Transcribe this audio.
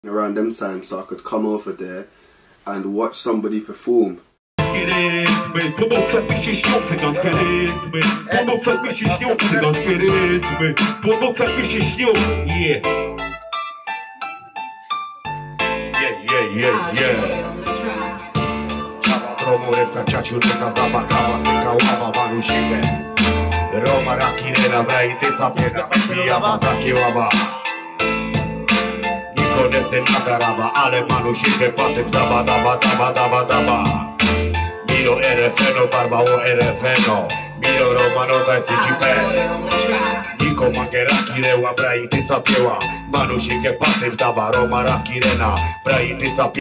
around them times so I could come over there and watch somebody perform. Promuresa, ciaciuresa, zabakava, sekałava, manusikę Roma, rakirena, braityca, biega, pijawa, zakieława Nikonesty nadarava, ale manusikę, patyw, daba, daba, daba, daba, daba Miro RFN-o, barbało RFN-o Miro Romano, daj si Niko magera, kireła, braityca, pieła Manusikę, patyw, daba, Roma, rakirena, braityca,